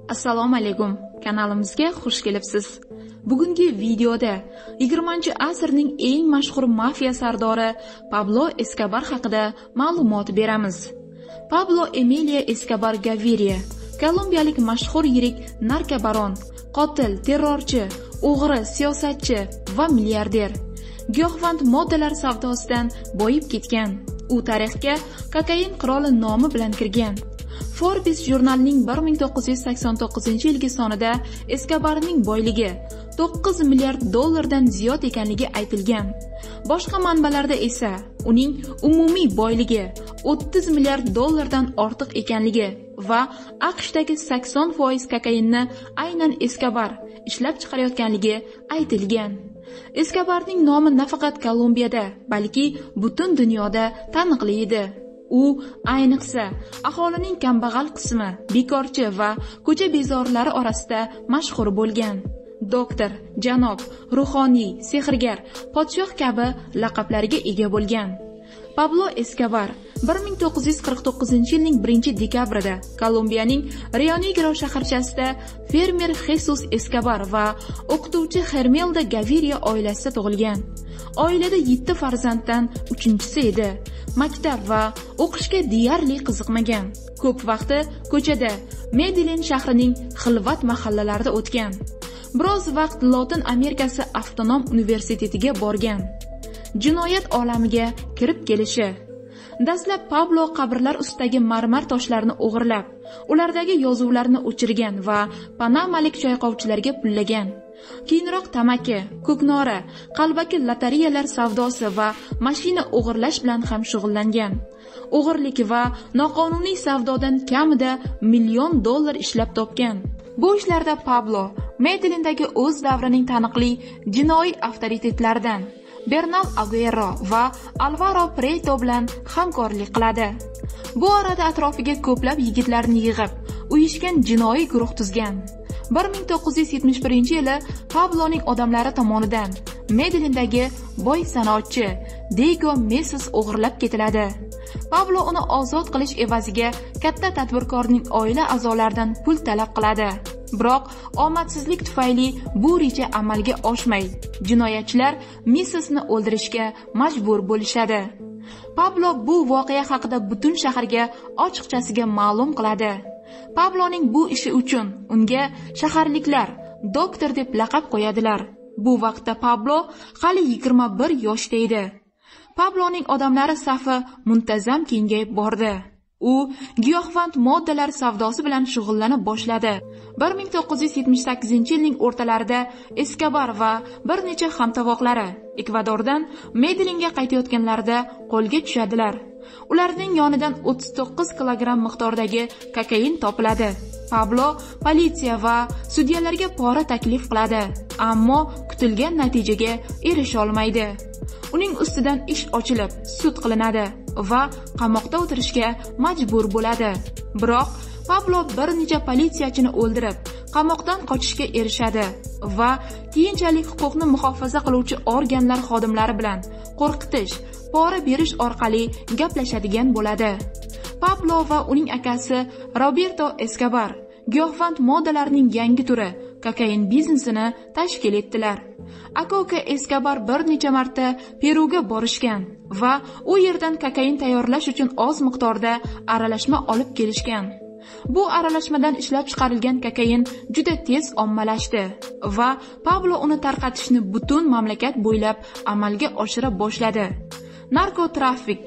Assalomu alaykum. Kanalimizga xush kelibsiz. Bugungi videoda 20-asrning eng mashhur mafiya sardori Pablo Escobar haqida ma'lumot beramiz. Pablo Emilio Escobar Gaviria, kolumbiyalik mashhur yirik narkobaron, qotil, terrorchi, o'g'ri, siyosatchi va milliarder. Giyohvand moddalar savdosidan boyib ketgan. U tarixga kokain qiroli nomi bilan kirgan. Forbes jurnalining 1989-yilgi sonida Escobarning boyligi 9 milliard dollardan ziyod ekanligi aytilgan. Boshqa manbalarda esa uning umumiy boyligi 30 milliard dollardan ortiq ekanligi va AQShdagi 80% kokainni aynan Escobar ishlab chiqarayotganligi aytilgan. Escobarning nomi nafaqat Kolumbiyada, balki butun dunyoda taniqli edi. U ayniqsa aholining kambag'al qismi, bekorchi va ko'cha bezorlari orasida mashhur bo'lgan. Doktor, janob, ruhoniy, sehrgar, podshoh kabi laqablarga ega bo'lgan. Pablo Escobar 1949-yilning 1-dekabrida Kolumbiyaning Rio Negro shaharchasida fermer Jesus Escobar va o'qituvchi Hermelda Gaviria oilasida tug'ilgan. Oilada 7 farzanddan 3-chisi edi. Maktab va o'qishga deyarli qiziqmagan. Ko'p vaqti ko'chada, Medellin shahrining xilvat mahallalarida o'tgan. Biroz vaqt Lotin Amerikasi avtonom universitetiga borgan. Jinoyat olamiga kirib kelishi. Dastlab Pablo qabrlar ustidagi marmar toshlarni o'g'irlab, ulardagi yozuvlarni o'chirgan va panamalik choyqovchilarga pullagan. Keyinroq tamaki, ko'knora, qalbaki lotereyalar savdosi va mashina o'g'irlash bilan ham shug'ullangan. O'g'irlik va noqonuniy savdodan kamida $1 million ishlab topgan. Bu ishlarda Pablo Medellindagi o'z davrining taniqli jinoiy avtoritetlaridan Bernal Aguero va Alvaro Prieto bilan hamkorlik qiladi. Bu orada atrofiga ko'plab yigitlarni yig'ib, uyushgan jinoiy guruh tuzgan. 1971-yili Pabloning odamlari tomonidan Medellindagi boy sanoatchi Diego Meses o'g'irlab ketiladi. Pablo uni ozod qilish evaziga katta tadbirkorning oila a'zolaridan pul talab qiladi. Biroq omadsizlik tufayli bu reja amalga oshmay, jinoyatchilar Mesesni o'ldirishga majbur bo'lishadi. Pablo bu voqea haqida butun shaharga ochiqchasiga ma'lum qiladi. Pabloning bu ishi uchun unga shaharliklar doktor deb laqab qo'yadilar. Bu vaqtda Pablo hali 21 yoshda edi. Pabloning odamlari safi muntazam kengayib bordi. U giyohvand moddalar savdosi bilan shug'ullana boshladi. 1978-yilning o'rtalarida Escobar va bir necha hamtovoqlari Ekvadordan Medellinga qaytayotganlarida qo'lga tushadilar. Ularning yonidan 39 kilogramm miqdordagi kokain topiladi. Pablo politsiya va sudyalarga pora taklif qiladi, ammo kutilgan natijaga erisha olmaydi. Uning ustidan ish ochilib, sud qilinadi va qamoqda o'tirishga majbur bo'ladi. Biroq Pablo bir necha politsiyachini o'ldirib, qamoqdan qochishga erishadi va keyinchalik huquqni muhofaza qiluvchi organlar xodimlari bilan qo'rqitish, pora berish orqali gaplashadigan bo'ladi. Pablo va uning akasi Roberto Escobar giyohvand moddalarning yangi turi kokain biznesini tashkil etdilar. Aka Escobar bir necha marta Peruga borishgan va u yerdan kokain tayyorlash uchun oz miqdorda aralashma olib kelishgan. Bu aralashmadan ishlab chiqarilgan kokain juda tez ommalashdi va Pablo uni tarqatishni butun mamlakat bo'ylab amalga oshira boshladi. Narkotrafik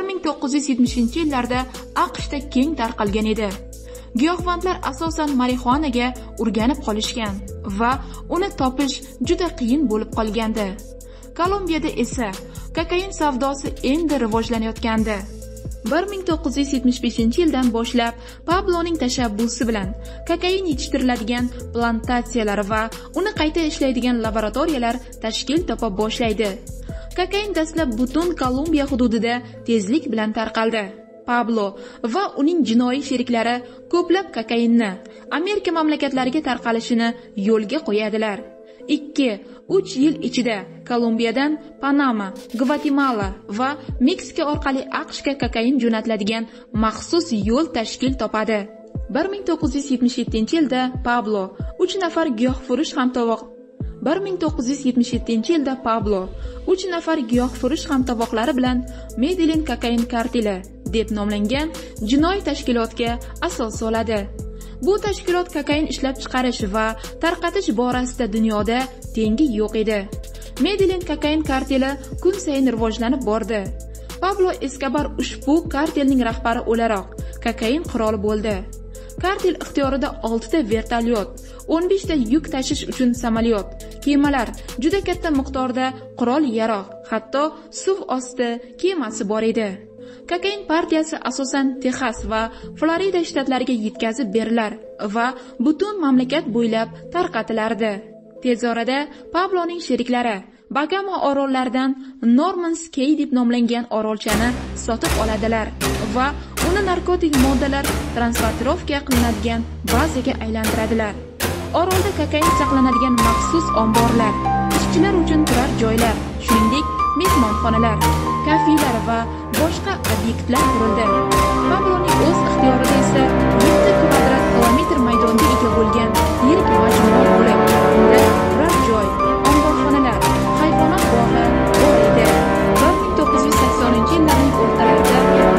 1970-yillarda AQShda keng tarqalgan edi. Giyohvandlar asosan marixuanaga o'rganib qolishgan va uni topish juda qiyin bo'lib qolgandi. Kolumbiyada esa kokain savdosi endi rivojlanayotgandi. 1975-yildan boshlab Pabloning tashabbusi bilan kokain yetishtiriladigan plantatsiyalar va uni qayta ishlaydigan laboratoriyalar tashkil topa boshlaydi. Kokain dastlab butun Kolumbiya hududida tezlik bilan tarqaldi. Pablo va uning jinoiy sheriklari ko'plab kokainni Amerika mamlakatlariga tarqalishini yo'lga qo'yadilar. 2-3 yil ichida Kolumbiyadan Panama, Gvatemala va Meksika orqali AQShga kokain jo'natiladigan maxsus yo'l tashkil topadi. 1977-yilda Pablo 3 nafar giyohfurush hamtovoqlari bilan Medellin kokain karteli deb nomlangan jinoiy tashkilotga asos soladi. Bu tashkilot kokain ishlab chiqarish va tarqatish borasida dunyoda tengi yo'q edi. Medellin kokain karteli kun sayin rivojlanib bordi. Pablo Eskobar ushbu kartelning rahbari o'laroq kokain qiroli bo'ldi. Kartel ixtiyorida 6 ta vertolyot, 15 ta yuk tashish uchun samolyot, kemalar, juda katta miqdorda qurol-yarog', hatto suv osti kemasi bor edi. Kokain partiyasi asosan Texas va Florida shtatlariga yetkazib berilar va butun mamlakat bo'ylab tarqatilardi. Tez orada Pabloning sheriklari Bagamo orollaridan Norman's Cay deb nomlangan orolchani sotib oladilar va uni narkotik moddalar transportirovka qilinadigan bazaga aylantiradilar. Orolda kokain saqlanadigan maxsus omborlar, ishchilar uchun turar joylar, shuningdek mehmonxonalar, kafelar va boshqa obyektlar qurildi. Pabloning o'z ixtiyorida esa 7 kvadrat kilometr maydonga ega bo'lgan yirik majmua bo'lib, unda turar joy, omborxonalar, hayvonot bog'i bor edi. 1980-yillarning o'rtalarida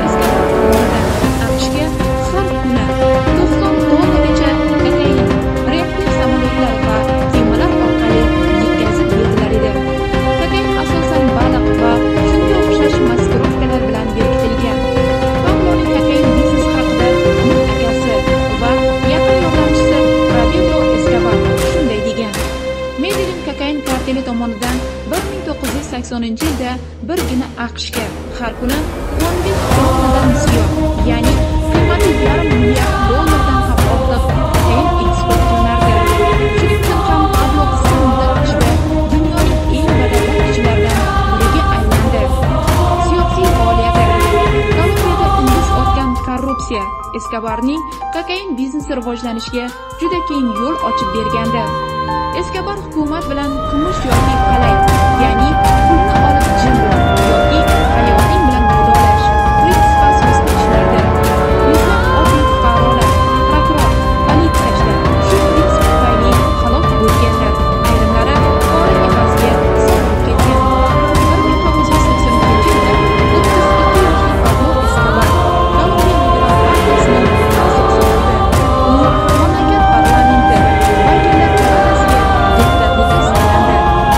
AQShga har kuni 90 tonnagacha kokain reaktiv samolyotlar va kemalar orqali yetkazib berilar edi. Kokain asosan baliq va shunga o'xshash maskirovkalar bilan berkitilgan. Pabloning kokain biznesi haqida uning akasi va yaqin yordamchisi Pablo Escobar shunday degan: Medellin kokain karteli tomonidan 1980-yilda birgina AQShga har kuni 15 tonnadan ziyod, ya'ni qiymati $1,5 milliard ham ortiq kokain eksport qilinardi. Shuning uchun ham Pablo qisqa muddat ichida dunyoning eng badavlat kishilaridan biriga aylandi. Siyosiy faoliyati: Kolumbiyada indis otgan korrupsiya Eskobarning kokain biznesi rivojlanishiga juda keng yo'l ochib bergandi. Eskobar hukumat bilan kumush yoki qalay, ya'ni pulni olib jim bo'l yoki hayoting bilan pudovlash prinsipi asosida ishlardi. Yuzlab oddiy fuqarolar, prokuror, politsiyachilar shu prinsip tufayli halok bo'lganlar, ayrimlari pora evaziga sotilib ketgan. 1982-yilda 32 yoshli Pablo Escobar Kolumbiya liberal partiyasining a'zosi bo'ldi. U mamlakat parlamenti vakillar palatasiga deputatlikka saylandi.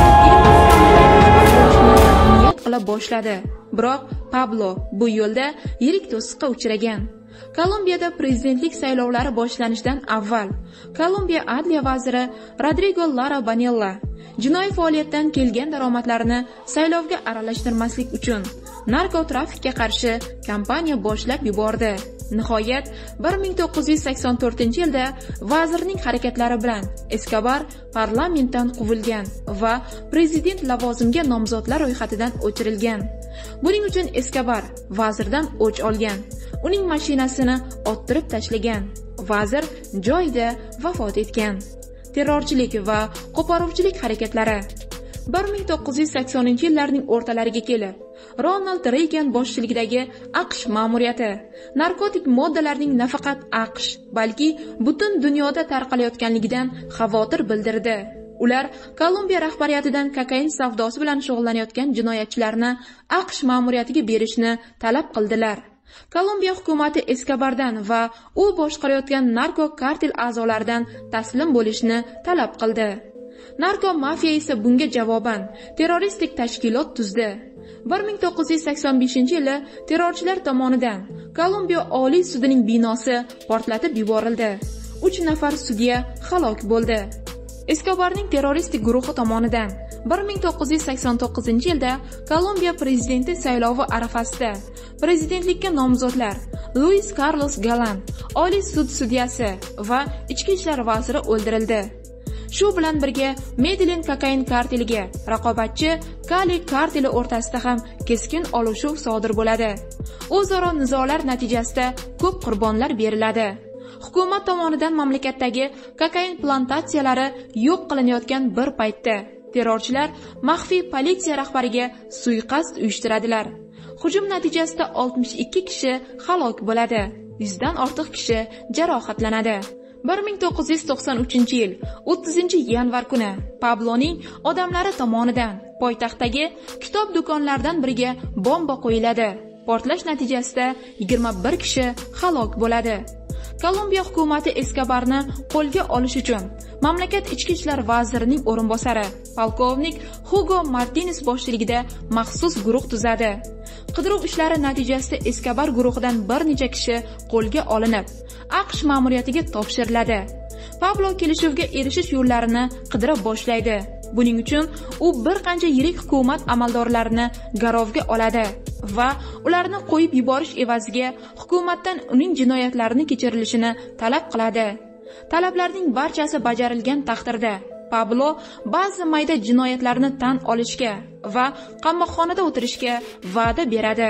Niyat qila boshladi. Biroq Pablo bu yo'lda yirik to'siqqa uchragan. Kolumbiyada prezidentlik saylovlari boshlanishidan avval Kolumbiya adliya vaziri Rodrigo Lara Banella jinoiy faoliyatdan kelgan daromadlarini saylovga aralashtirmaslik uchun narkotrafikka qarshi kampaniya boshlab yubordi. Nihoyat 1984-yilda vazirning harakatlari bilan Eskobar parlamentdan quvilgan va prezident lavozimiga nomzodlar ro'yxatidan o'chirilgan. Buning uchun Eskobar vazirdan o'ch olgan. Uning mashinasini ottirib tashlagan. Vazir joyida vafot etgan. Terrorchilik va qo'poruvchilik harakatlari 1980-yillarning o'rtalariga kelib Ronald Reygan boshchiligidagi AQSh ma'muriyati narkotik moddalarning nafaqat AQSh, balki butun dunyoda tarqalayotganligidan xavotir bildirdi. Ular Kolumbiya rahbariyatidan kokain savdosi bilan shug'ullanayotgan jinoyatchilarni AQSh ma'muriyatiga berishni talab qildilar. Kolumbiya hukumati Eskobardan va u boshqarayotgan narko kartel a'zolaridan taslim bo'lishni talab qildi. Narko mafiya esa bunga javoban terroristik tashkilot tuzdi. 1985-yili terrorchilar tomonidan Kolumbiya Oliy sudining binosi portlatib yuborildi. 3 nafar sudya halok bo'ldi. Eskobarning terroristik guruhi tomonidan 1989-yilda Kolumbiya prezidenti saylovi arafasida prezidentlikka nomzodlar Luis Carlos Galan, Oliy sud sudyasi va ichki ishlar vaziri o'ldirildi. Shu bilan birga Medellin kokain karteliga raqobatchi Cali karteli o'rtasida ham keskin olishuv sodir bo'ladi. O'zaro nizolar natijasida ko'p qurbonlar beriladi. Hukumat tomonidan mamlakatdagi kokain plantatsiyalari yo'q qilinayotgan bir paytda terrorchilar maxfiy politsiya rahbariga suiqasd uyushtiradilar. Hujum natijasida 62 kishi halok bo'ladi. 100 dan ortiq kishi jarohatlanadi. 1993-yil 30-yanvar kuni Pabloning odamlari tomonidan poytaxtdagi kitob do'konlaridan biriga bomba qo'yiladi. Portlash natijasida 21 kishi halok bo'ladi. Kolumbiya hukumati Eskobarni qo'lga olish uchun mamlakat ichki ishlar vazirining o'rinbosari polkovnik Hugo Martines boshchiligida maxsus guruh tuzadi. Qidiruv ishlari natijasida Eskobar guruhidan bir necha kishi qo'lga olinib, AQSh ma'muriyatiga topshiriladi. Pablo kelishuvga erishish yo'llarini qidira boshlaydi. Buning uchun u bir qancha yirik hukumat amaldorlarini garovga oladi va ularni qo'yib yuborish evaziga hukumatdan uning jinoyatlarini kechirilishini talab qiladi. Talablarning barchasi bajarilgan taqdirda Pablo ba'zi mayda jinoyatlarni tan olishga va qamoqxonada o'tirishga va'da beradi.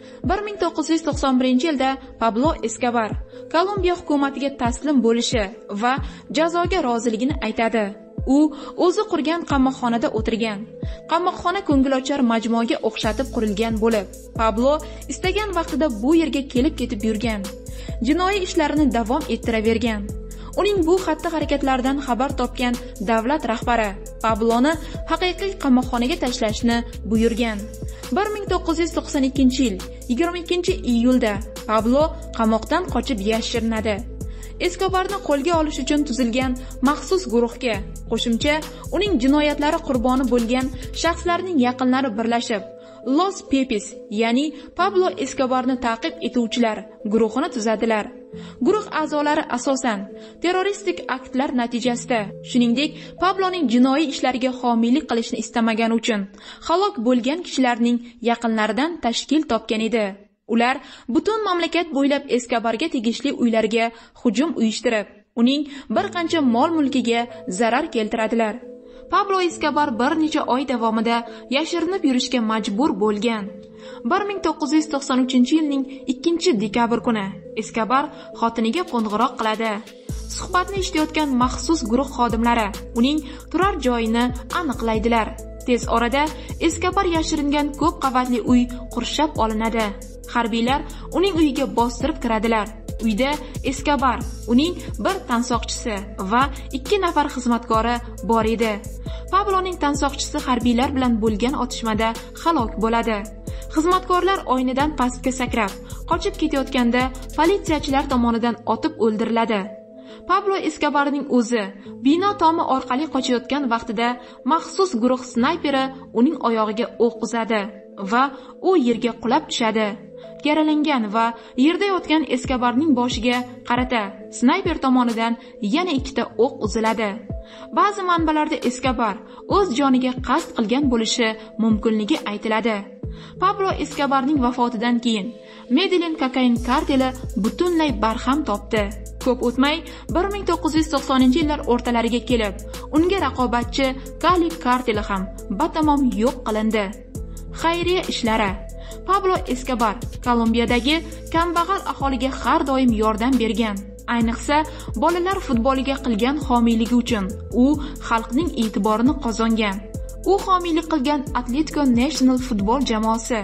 1991-yilda Pablo Eskobar Kolumbiya hukumatiga taslim bo'lishi va jazoga roziligini aytadi. U o'zi qurgan qamoqxonada o'tirgan. Qamoqxona ko'ngilochar majmuaga o'xshatib qurilgan bo'lib, Pablo istagan vaqtida bu yerga kelib ketib yurgan. Jinoiy ishlarini davom ettiravergan. Uning bu xatti-harakatlaridan xabar topgan davlat rahbari Pabloni haqiqiy qamoqxonaga tashlashni buyurgan. 1992-yil 22-iyulda Pablo qamoqdan qochib yashirinadi. Eskobarni qo'lga olish uchun tuzilgan maxsus guruhga qo'shimcha uning jinoyatlari qurboni bo'lgan shaxslarning yaqinlari birlashib Los Pepes, ya'ni Pablo Eskobarni ta'qib etuvchilar guruhini tuzadilar. Guruh a'zolari asosan terroristik aktlar natijasida, shuningdek Pabloning jinoiy ishlariga homiylik qilishni istamagani uchun halok bo'lgan kishilarning yaqinlaridan tashkil topgan edi. Ular butun mamlakat bo'ylab Eskobarga tegishli uylarga hujum uyushtirib, uning bir qancha mol-mulkiga zarar keltiradilar. Pablo Eskobar bir necha oy davomida yashirinib yurishga majbur bo'lgan. 1993-yilning 2-dekabr kuni Eskobar xotiniga qo'ng'iroq qiladi. Suhbatni eshitayotgan maxsus guruh xodimlari uning turar joyini aniqlaydilar. Tez orada Eskobar yashiringan ko'p qavatli uy qurshab olinadi. Harbiylar uning uyiga bostirib kiradilar. Uyda Eskobar, uning bir tansoqchisi va 2 nafar xizmatkori bor edi. Pabloning tansoqchisi harbiylar bilan bo'lgan otishmada halok bo'ladi. Xizmatkorlar oynadan pastga sakrab, qochib ketayotganda politsiyachilar tomonidan otib o'ldiriladi. Pablo Eskobarning o'zi bino tomi orqali qochayotgan vaqtida maxsus guruh snayperi uning oyog'iga o'q uzadi va u yerga qulab tushadi. Yaralangan va yerda yotgan Eskobarning boshiga qarata snayper tomonidan yana 2 ta o'q uziladi. Ba'zi manbalarda Eskobar o'z joniga qasd qilgan bo'lishi mumkinligi aytiladi. Pablo Eskobarning vafotidan keyin Medellin kokain karteli butunlay barham topdi. Ko'p o'tmay 1990-yillar o'rtalariga kelib, unga raqobatchi Cali karteli ham batamom yo'q qilindi. Xayriya ishlari. Pablo Eskobar Kolumbiyadagi kambag'al aholiga har doim yordam bergan. Ayniqsa, bolalar futboliga qilgan homiyligi uchun u xalqning e'tiborini qozongan. U homiylik qilgan Atletico Nacional futbol jamoasi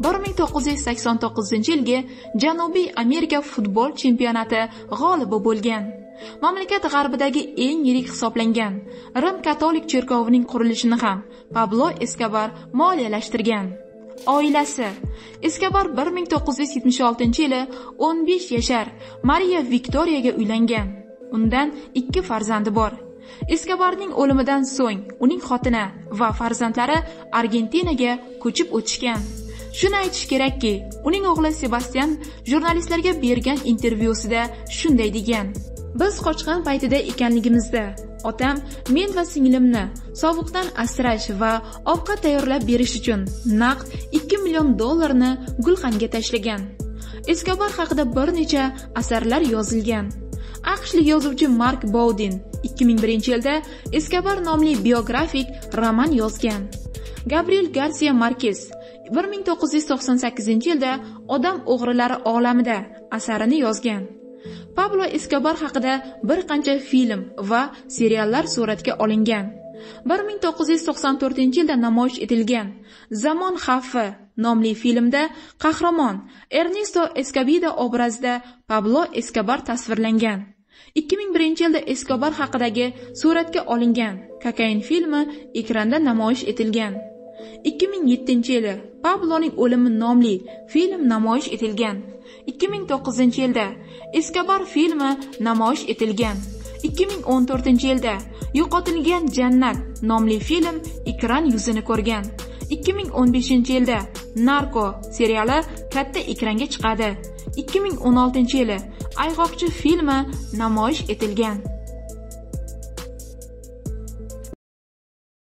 1989-yilgi Janubiy Amerika futbol chempionati g'olibi bo'lgan. Mamlakat g'arbidagi eng yirik hisoblangan Rim katolik cherkovining qurilishini ham Pablo Eskobar moliyalashtirgan. Oilasi. Eskobar 1976-yili 15 yashar Maria Victoriyaga uylangan. Undan 2 farzandi bor. Eskobarning o'limidan so'ng uning xotini va farzandlari Argentinaga ko'chib o'tishgan. Shuni aytish kerakki, uning o'g'li Sebastian jurnalistlarga bergan intervyusida shunday degan: "Biz qochgan paytida ekanligimizda otam men va singlimni sovuqdan asrash va ovqat tayyorlab berish uchun naqd $2 million gulxanga tashlagan." Eskobar haqida bir necha asarlar yozilgan. AQShlik yozuvchi Mark Bowden 2001-yilda Eskobar nomli biografik roman yozgan. Gabriel Garcia Marquez 1998-yilda Odam o'g'rilari olamida asarini yozgan. Pablo Eskobar haqida bir qancha film va seriallar suratga olingan. 1994-yilda namoyish etilgan Zamon xavfi nomli filmda qahramon Ernesto Escobedo obrazida Pablo Escobar tasvirlangan. 2001-yilda Escobar haqidagi suratga olingan Kokain filmi ekranda namoyish etilgan. 2007-yili Pabloning o'limi nomli film namoyish etilgan. 2009-yilda Escobar filmi namoyish etilgan. 2014-yilda Yo'qotilgan jannat nomli film ekran yuzini ko'rgan. 2015-yilda Narko seriali katta ekranga chiqadi. 2016-yili Ayg'oqchi filmi namoyish etilgan.